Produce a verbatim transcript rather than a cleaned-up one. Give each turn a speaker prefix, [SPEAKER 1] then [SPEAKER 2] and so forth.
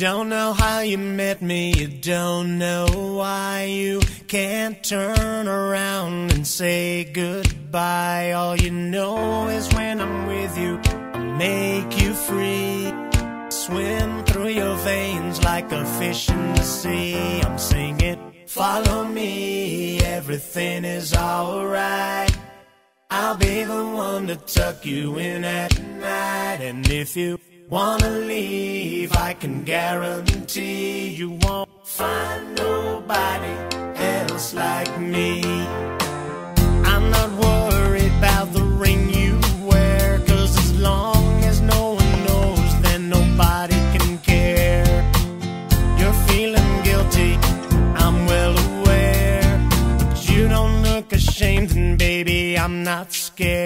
[SPEAKER 1] Don't know how you met me, you don't know why. You can't turn around and say goodbye. All you know is when I'm with you, I make you free. Swim through your veins like a fish in the sea. I'm singing, follow me, everything is alright. I'll be the one to tuck you in at night. And if you wanna leave, I can guarantee you won't find nobody else like me. I'm not worried about the ring you wear, 'cause as long as no one knows, then nobody can care. You're feeling guilty, I'm well aware, but you don't look ashamed, and baby, I'm not scared.